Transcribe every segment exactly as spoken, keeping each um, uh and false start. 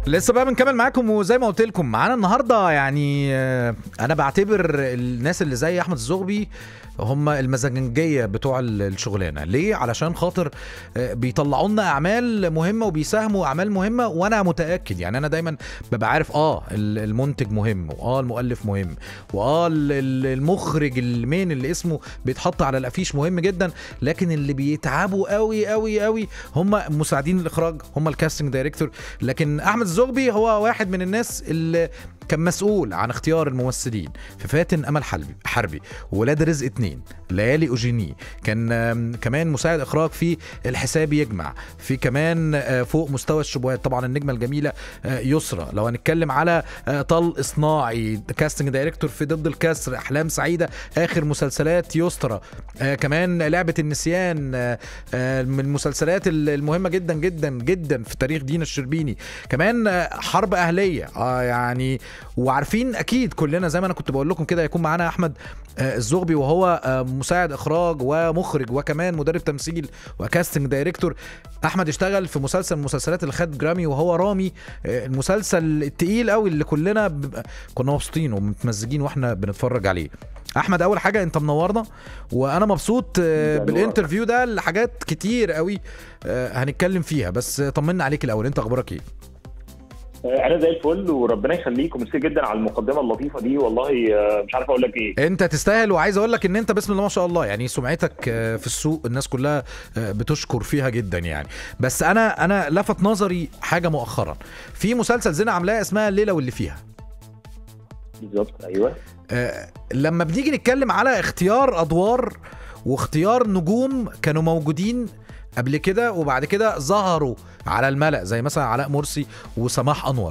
لسه بقى بنكمل معاكم، وزي ما قلت لكم معانا النهارده يعني انا بعتبر الناس اللي زي احمد الزغبي هم المزاجنجيه بتوع الشغلانه. ليه؟ علشان خاطر بيطلعوا لنا اعمال مهمه وبيساهموا اعمال مهمه، وانا متاكد يعني انا دايما ببقى عارف اه المنتج مهم، واه المؤلف مهم، واه المخرج المين اللي اسمه بيتحط على الافيش مهم جدا، لكن اللي بيتعبوا قوي قوي قوي هم مساعدين الاخراج، هم الكاستنج دايركتور. لكن احمد الزغبي هو واحد من الناس اللي كان مسؤول عن اختيار الممثلين في فاتن امل حربي حربي ولاد رزق اتنين، ليالي اوجيني، كان كمان مساعد اخراج في الحساب يجمع، في كمان فوق مستوى الشبهات طبعا النجمه الجميله يسرى. لو هنتكلم على طلق صناعي كاستنج دايركتور في ضد الكسر، احلام سعيده، اخر مسلسلات يسرى، كمان لعبه النسيان من المسلسلات المهمه جدا جدا جدا في تاريخ دينا الشربيني، كمان حرب اهليه اه يعني. وعارفين اكيد كلنا زي ما انا كنت بقول لكم كده يكون معانا احمد الزغبي وهو مساعد اخراج ومخرج وكمان مدرب تمثيل وكاستنج دايركتور. احمد اشتغل في مسلسل من المسلسلات اللي خد جرامي وهو رامي، المسلسل التقيل قوي اللي كلنا كنا مبسوطين ومتمزجين واحنا بنتفرج عليه. احمد اول حاجه انت منورنا، وانا مبسوط بالانترفيو ده لحاجات كتير قوي هنتكلم فيها، بس طمنا عليك الاول، انت اخبارك ايه؟ انا زي الفل وربنا يخليك، وميرسي جدا على المقدمه اللطيفه دي، والله مش عارف اقول لك ايه. انت تستاهل، وعايز اقول لك ان انت بسم الله ما شاء الله يعني سمعتك في السوق الناس كلها بتشكر فيها جدا يعني. بس انا انا لفت نظري حاجه مؤخرا في مسلسل زينة عاملاه اسمها الليله واللي فيها. بالظبط ايوه. أه لما بنيجي نتكلم على اختيار ادوار واختيار نجوم كانوا موجودين قبل كده وبعد كده ظهروا على الملأ زي مثلا علاء مرسي وسماح أنور،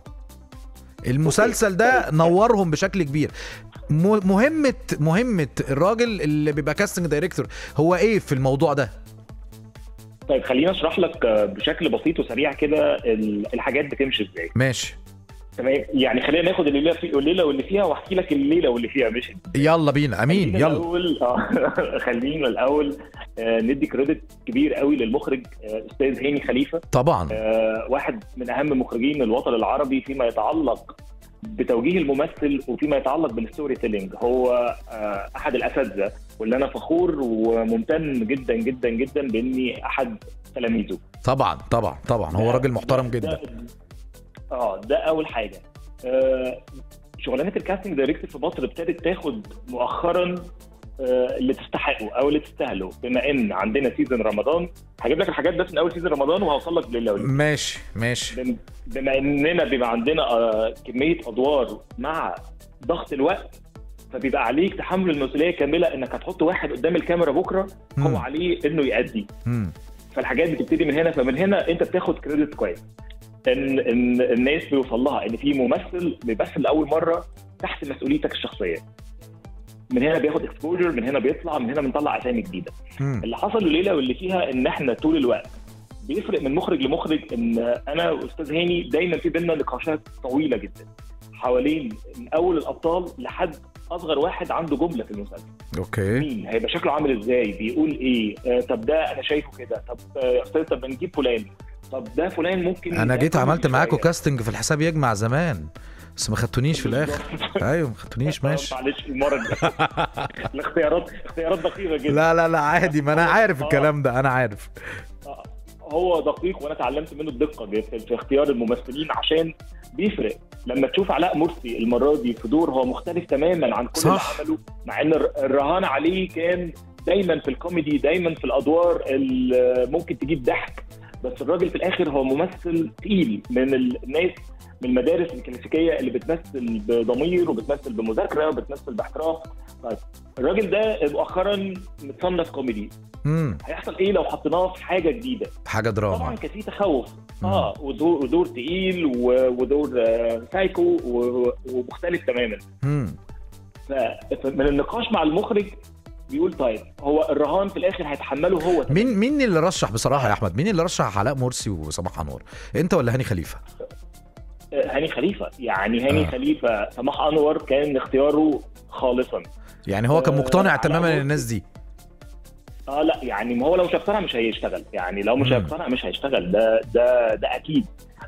المسلسل ده نورهم بشكل كبير. مهمة مهمة الراجل اللي بيبقى كاستنج دايركتور هو ايه في الموضوع ده؟ طيب خليني اشرح لك بشكل بسيط وسريع كده الحاجات بتمشي ازاي. ماشي تمام، يعني خلينا ناخد الليله في الليله واللي فيها واحكي لك الليله واللي فيها. مش يلا بينا. امين. خلينا يلا الاول اه خلينا الاول آه ندي كريدت كبير قوي للمخرج آه استاذ هاني خليفه. طبعا آه واحد من اهم مخرجين الوطن العربي فيما يتعلق بتوجيه الممثل وفيما يتعلق بالستوري تيلينج. هو آه احد الاساتذه، واللي انا فخور وممتن جدا جدا جدا باني احد تلاميذه. طبعا طبعا طبعا هو راجل محترم ده جدا. ده اه ده اول حاجه. آه شغلانه الكاستنج دايركتور في مصر ابتدت تاخد مؤخرا آه اللي تستحقه او اللي تستاهله، بما ان عندنا سيزون رمضان. هجيب لك الحاجات بس من اول سيزون رمضان وهوصل لك لله. ماشي ماشي. بما اننا بيبقى عندنا آه كميه ادوار مع ضغط الوقت، فبيبقى عليك تحمل المسؤوليه كامله انك هتحط واحد قدام الكاميرا بكره هو عليه انه يأدي. مم. فالحاجات بتبتدي من هنا، فمن هنا انت بتاخد كريدت كويس ان ان الناس بيوصل لها ان في ممثل بيمثل لاول مره تحت مسؤوليتك الشخصيه. من هنا بياخد اكسبوجر، من هنا بيطلع، من هنا بنطلع اسامي جديده. مم. اللي حصل الليله واللي فيها ان احنا طول الوقت بيفرق من مخرج لمخرج، ان انا واستاذ هاني دايما في بينا نقاشات طويله جدا حوالين من اول الابطال لحد اصغر واحد عنده جمله في المسلسل. اوكي. مين هيبقى شكله عامل ازاي، بيقول ايه، آه طب ده انا شايفه كده، طب يا استاذ طب نجيب فلان، طب ده فلان ممكن. انا جيت عملت معاكم كاستنج في الحساب يجمع زمان بس ما خدتونيش في الاخر. ايوه ما خدتونيش. ماشي معلش المره الجايه. الاختيارات اختيارات دقيقه جدا. لا لا لا عادي، ما انا عارف الكلام ده، انا عارف. هو دقيق وانا اتعلمت منه الدقه في اختيار الممثلين، عشان بيفرق لما تشوف علاء مرسي المره دي في دور هو مختلف تماما عن كل اللي عمله، مع ان الرهان عليه كان دايما في الكوميدي، دايما في الادوار اللي ممكن تجيب ضحك، بس الراجل في الاخر هو ممثل تقيل من الناس من المدارس الكلاسيكيه اللي بتمثل بضمير وبتمثل بمذاكره وبتمثل باحتراف. طيب الراجل ده مؤخرا متصنف كوميدي. امم هيحصل ايه لو حطيناه في حاجه جديده؟ حاجه دراما. طبعا كان في تخوف. اه ودور ودور تقيل ودور آه سايكو ومختلف تماما. امم فمن النقاش مع المخرج بيقول طيب هو الرهان في الاخر هيتحمله هو. مين مين اللي رشح بصراحه يا احمد؟ مين اللي رشح علاء مرسي وسماح انور؟ انت ولا هاني خليفه؟ هاني خليفه. يعني هاني آه. خليفه. سماح انور كان اختياره خالصا، يعني هو كان مقتنع آه تماما ان الناس دي. اه لا يعني ما هو لو مش هيقتنع مش هيشتغل، يعني لو مش هيقتنع مش هيشتغل، ده ده ده اكيد.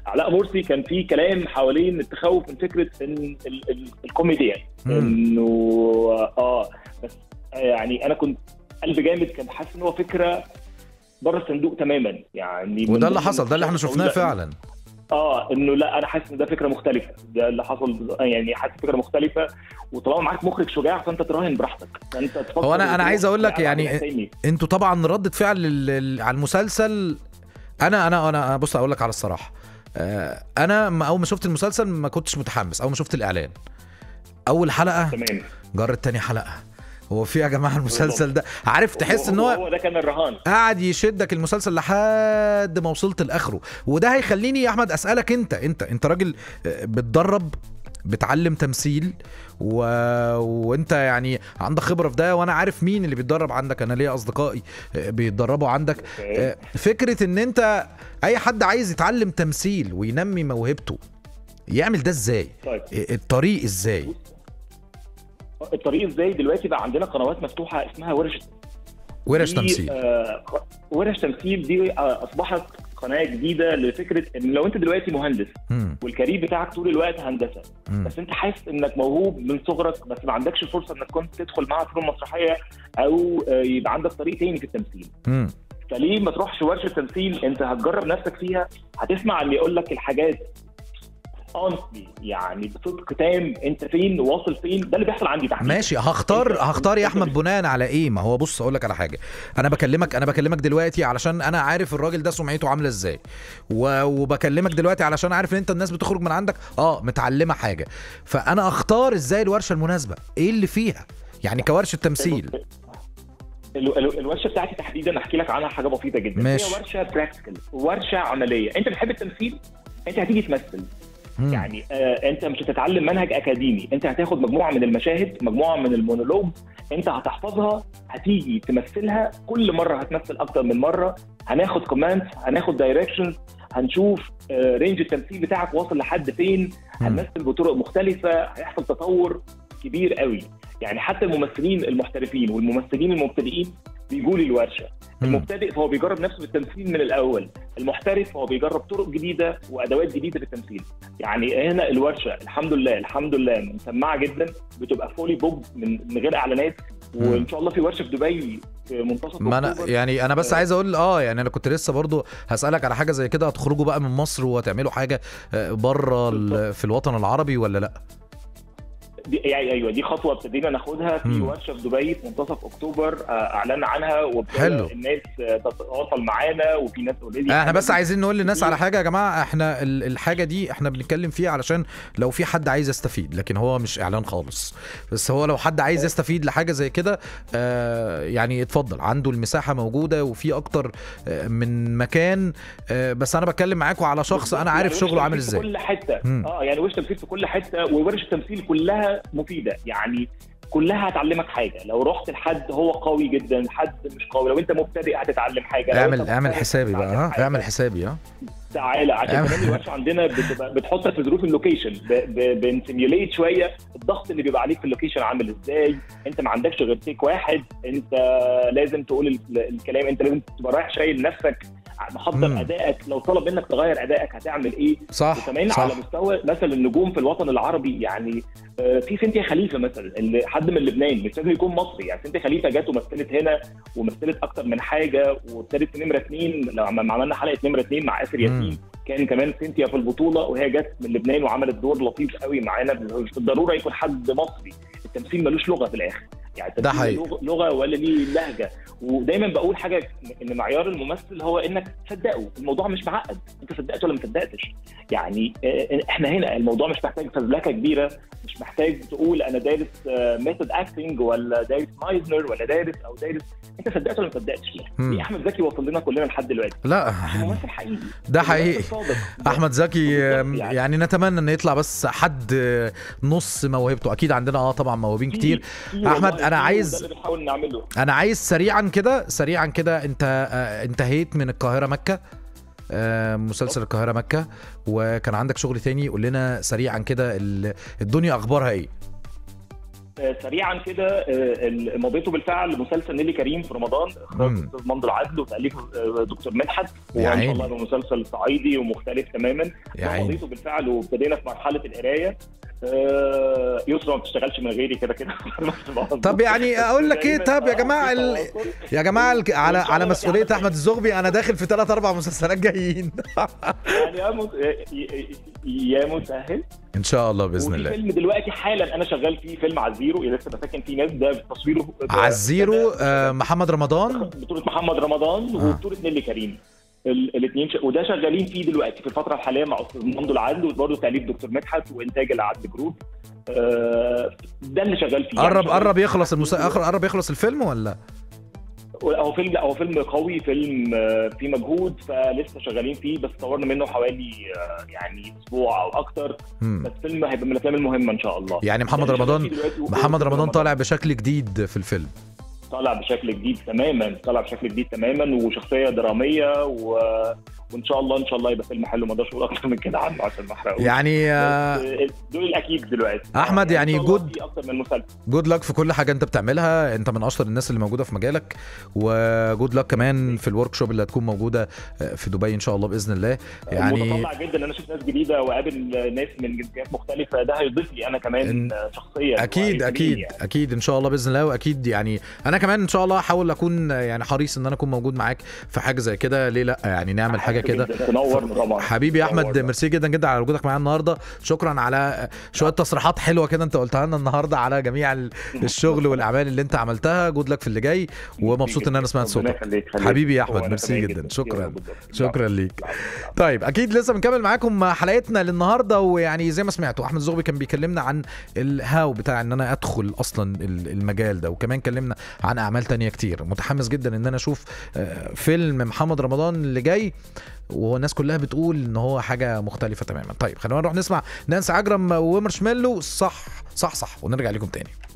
علاء مرسي كان في كلام حوالين التخوف من فكره ان الكوميديان انه اه بس يعني انا كنت قلب جامد كان حاسس ان هو فكره بره الصندوق تماما يعني. وده اللي حصل، ده اللي احنا شفناه فعلا. اه انه لا انا حاسس ان ده فكره مختلفه، ده اللي حصل يعني، حاسس فكره مختلفه. وطالما معاك مخرج شجاع فانت تراهن براحتك، فانت تفكر. هو انا انا عايز اقول لك يعني انتوا طبعا ردة فعل على المسلسل. انا انا انا بص اقول لك على الصراحه، انا اول ما شفت المسلسل ما كنتش متحمس. اول ما شفت الاعلان اول حلقه تمام جرت تاني حلقه، هو في يا جماعه المسلسل ده عارف تحس ان هو هو ده كان الرهان، قاعد يشدك المسلسل لحد ما وصلت لاخره. وده هيخليني يا احمد اسالك، انت انت انت راجل بتدرب بتعلم تمثيل و... وانت يعني عندك خبره في ده، وانا عارف مين اللي بيتدرب عندك، انا ليا اصدقائي بيتدربوا عندك. فكره ان انت اي حد عايز يتعلم تمثيل وينمي موهبته يعمل ده ازاي؟ طيب. الطريق ازاي؟ الطريق ازاي؟ دلوقتي بقى عندنا قنوات مفتوحه اسمها ورش ورش تمثيل. آه ورش تمثيل دي آه اصبحت قناه جديده لفكره ان لو انت دلوقتي مهندس مم. والكارير بتاعك طول الوقت هندسه، مم. بس انت حاسس انك موهوب من صغرك بس ما عندكش فرصه انك كنت تدخل معهد فنون مسرحيه او آه يبقى عندك طريق تاني في التمثيل. مم. فليه ما تروحش ورشه تمثيل؟ انت هتجرب نفسك فيها، هتسمع اللي يقول لك الحاجات honestly يعني بصدق تام، انت فين واصل فين، ده اللي بيحصل عندي تحت. ماشي، هختار هختار يا احمد بناء على ايه؟ ما هو بص اقول لك على حاجه، انا بكلمك انا بكلمك دلوقتي علشان انا عارف الراجل ده سمعته عامله ازاي، وبكلمك دلوقتي علشان عارف ان انت الناس بتخرج من عندك اه متعلمه حاجه، فانا اختار ازاي الورشه المناسبه، ايه اللي فيها يعني كورشه تمثيل. الورشه بتاعتي تحديدا احكي لك عنها حاجه بسيطه جدا. ماشي. هي ورشه براكتيكال، ورشه عمليه. انت بتحب التمثيل، انت هتيجي تمثل. مم. يعني آه انت مش هتتعلم منهج اكاديمي، انت هتاخد مجموعه من المشاهد، مجموعه من المونولوج، انت هتحفظها، هتيجي تمثلها، كل مره هتمثل اكتر من مره، هناخد كوماندز، هناخد دايركشنز، هنشوف آه رينج التمثيل بتاعك واصل لحد فين، هنمثل بطرق مختلفه، هيحصل تطور كبير قوي. يعني حتى الممثلين المحترفين والممثلين المبتدئين بيجوا لي الورشه. المبتدئ فهو بيجرب نفسه بالتمثيل من الاول، المحترف هو بيجرب طرق جديده وادوات جديده في التمثيل. يعني هنا الورشه الحمد لله الحمد لله مسمعه جدا، بتبقى فولي بوك من من غير اعلانات، وان شاء الله في ورشه في دبي في منتصف ما أنا يعني انا بس آه عايز اقول اه يعني انا كنت لسه برضو هسالك على حاجه زي كده، هتخرجوا بقى من مصر وهتعملوا حاجه بره في الوطن العربي ولا لا؟ دي يعني ايوه دي خطوه ابتدينا ناخدها في مم. ورشه في دبي في منتصف اكتوبر، اعلنا عنها وابتدى الناس تتواصل معانا، وفي ناس اوريدي. احنا بس عايزين نقول للناس على حاجه يا جماعه، احنا الحاجه دي احنا بنتكلم فيها علشان لو في حد عايز يستفيد، لكن هو مش اعلان خالص، بس هو لو حد عايز يستفيد لحاجه زي كده آه يعني اتفضل، عنده المساحه موجوده وفي اكتر آه من مكان، آه بس انا بتكلم معاكم على شخص انا عارف شغله عامل ازاي في كل حته. مم. اه يعني ورشه تمثيل في كل حته، وورشه التمثيل كلها مفيده، يعني كلها هتعلمك حاجه. لو رحت لحد هو قوي جدا، حد مش قوي، لو انت مبتدئ هتتعلم حاجه. اعمل اعمل حسابي بقى، ها اعمل حسابي ها تعالى عشان كمان الورشه عندنا بتبقى بتحطك في ظروف اللوكيشن، بنسيميوليت شويه الضغط اللي بيبقى عليك في اللوكيشن عامل ازاي. انت ما عندكش غير تيك واحد، انت لازم تقول الكلام، انت لازم تبقى رايح شايل نفسك، محضر ادائك، لو طلب منك تغير ادائك هتعمل ايه. صح. وكمان صح. على مستوى مثلا النجوم في الوطن العربي، يعني في سنتيا خليفه مثلا، اللي حد من لبنان مش لازم يكون مصري، يعني سنتيا خليفه جت ومثلت هنا ومثلت اكتر من حاجه، وابتدت نمره اثنين لما عملنا حلقه نمره اثنين مع آسر ياسين، كان كمان سنتيا في البطوله وهي جت من لبنان وعملت دور لطيف قوي معانا. مش بالضروره يكون حد مصري، التمثيل ملوش لغه في الاخر، يعني التمثيل لغه ولا ليه لهجه. ودايما بقول حاجه، ان معيار الممثل هو انك تصدقه، الموضوع مش معقد، انت صدقته ولا ما صدقتش. يعني احنا هنا الموضوع مش محتاج فزلكه كبيره، مش محتاج تقول انا دارس ميثود اكتنج ولا دارس مايزنر ولا دارس او دارس، انت صدقته ولا ما صدقتش. دي احمد زكي وصل لنا كلنا لحد دلوقتي. لا ممثل حقيقي، ده حقيقي. احمد زكي يعني. يعني نتمنى ان يطلع بس حد نص موهبته، اكيد عندنا اه طبعا موهوبين كتير. احمد انا عايز انا عايز سريعا كده سريعا كده انت آه انتهيت من القاهرة مكة، آه مسلسل القاهرة مكة، وكان عندك شغل تاني، قول لنا سريعا كده الدنيا اخبارها ايه؟ سريعا كده، مضيته بالفعل مسلسل نيلي كريم في رمضان، اخراج استاذ مندو العدل وتاليف دكتور مدحت، وان شاء الله يبقى مسلسل صعيدي ومختلف تماما. مضيته بالفعل وابتدينا في مرحله القرايه. يسرا ما بتشتغلش من غيري كده كده. طب يعني اقول لك ايه، طب يا جماعه ال... يا جماعه ال... على على مسؤوليه احمد الزغبي انا داخل في ثلاث اربع مسلسلات جايين. يعني يا مت... يا مسهل ان شاء الله باذن الله. فيلم دلوقتي حالا انا شغال فيه، فيلم عزيرو لسه بساكن فيه ناس، ده تصويره عزيرو. آه محمد رمضان، بطوله محمد رمضان آه. وبطوله نيلي كريم الاثنين ش... وده شغالين فيه دلوقتي في الفتره الحاليه مع استاذ مندو العدل، وبرضه تاليف دكتور مدحت وانتاج العدل جروب. آه ده اللي شغال فيه. قرب يعني قرب يخلص المس... قرب يخلص الفيلم ولا؟ هو فيلم هو فيلم قوي، فيلم فيه مجهود، فلسه شغالين فيه، بس صورنا منه حوالي يعني اسبوع او اكتر. بس فيلم هيبقى من الافلام المهمه ان شاء الله. يعني محمد رمضان محمد رمضان طالع بشكل جديد في الفيلم، طالع بشكل جديد تماما، طالع بشكل جديد تماما وشخصيه دراميه، و... وان شاء الله ان شاء الله يبقى فيلم حلو، ما اقدرش اقول اكتر من كده عنه عشان ما احرقوش. يعني دول الاكيد دلوقتي احمد، يعني جود اكتر من مسلسل. جود لك في كل حاجه انت بتعملها، انت من اشطر الناس اللي موجوده في مجالك، وجود لك كمان في الورك شوب اللي هتكون موجوده في دبي ان شاء الله باذن الله. يعني متطلع جدا ان انا اشوف ناس جديده واقابل ناس من جنسيات مختلفه، ده هيضيف لي انا كمان شخصيا. اكيد اكيد يعني. اكيد ان شاء الله باذن الله، واكيد يعني انا كمان ان شاء الله احاول اكون يعني حريص ان انا اكون موجود معاك في حاجه زي كده، ليه لا يعني نعمل حاجه كده. حبيبي يا احمد، ميرسي جدا جدا على وجودك معانا النهارده، شكرا على شويه تصريحات حلوه كده انت قلتها لنا النهارده على جميع الشغل والاعمال اللي انت عملتها. جود لك في اللي جاي، ومبسوط ان انا سمعت صوتك حبيبي يا احمد، ميرسي جدا، شكرا شكرا ليك. طيب اكيد لسه بنكمل معاكم حلقتنا للنهارده، ويعني زي ما سمعتوا احمد الزغبي كان بيكلمنا عن الهاو بتاع ان انا ادخل اصلا المجال ده، وكمان كلمنا عن اعمال تانية كتير. متحمس جدا ان انا اشوف فيلم محمد رمضان اللي جاي، والناس كلها بتقول ان هو حاجه مختلفه تماما. طيب خلينا نروح نسمع نانسي عجرم ومارشميلو صح صح صح ونرجع لكم تاني.